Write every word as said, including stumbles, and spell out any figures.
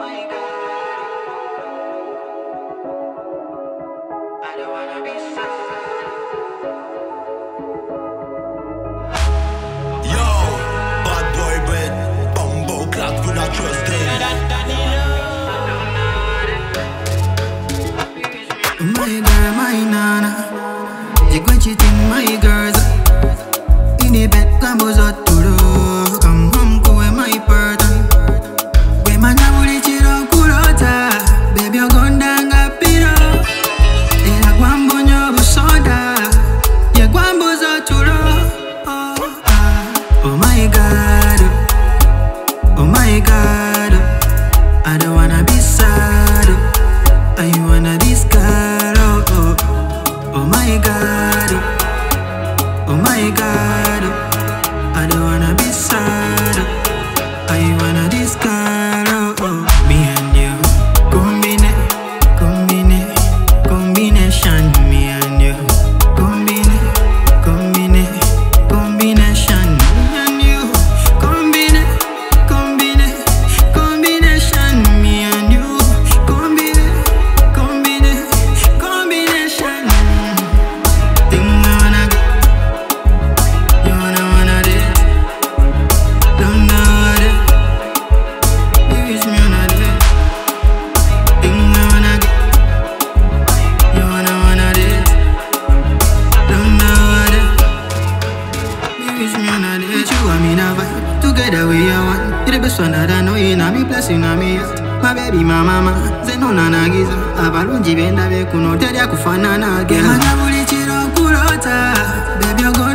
My girl, my nana, you go cheating, my girls. In the bed, cambos out to do. Come home, go with my person. We man a bully chiro kurota. Baby, you're gone down a piro. Ela guambo nyobu soda. Ye guambos out to do. Oh, ah. Oh my God, oh my God, I don't wanna be sad. I wanna discard. Oh my God, oh my God, I don't wanna be sad. I wanna discard. Oh, oh. Me and you, combine, combine, combination. Me and you, combine, combine, combination. Me and you, combine, combine, combination. Me and you, combine, combine, combination. Together we are one. You're the best one that I know. You know me, blessing on me. My baby, my mama. Zeno nana giza. Abalunji benda be kuno. Tedia kufana na gena. Mana buli chiro kurota. Baby, you're going.